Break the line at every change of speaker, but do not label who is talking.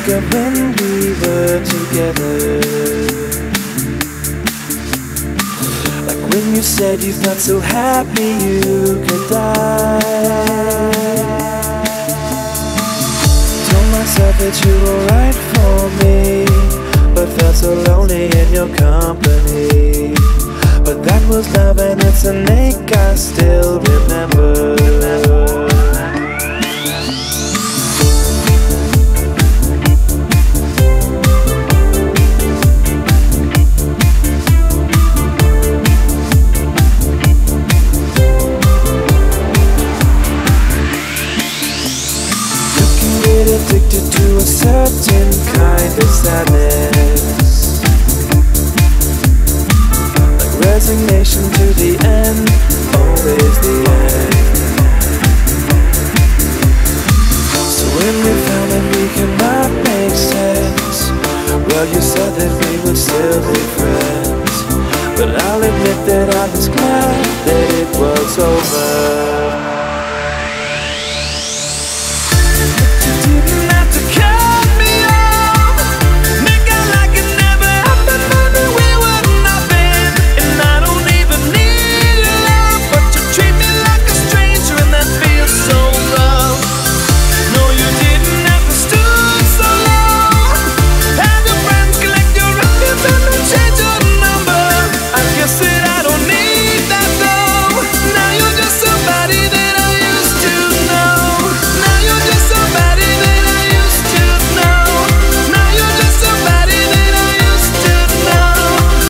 think of when we were together, like when you said you felt so happy you could die. Told myself that you were right for me, but felt so lonely in your company. But that was love and it's an ache I still remember. You can get addicted to a certain kind of sadness, resignation to the end, always the end. So when we found that we could not make sense, well, you said that we would still be friends. But I'll admit that I was glad that it was over.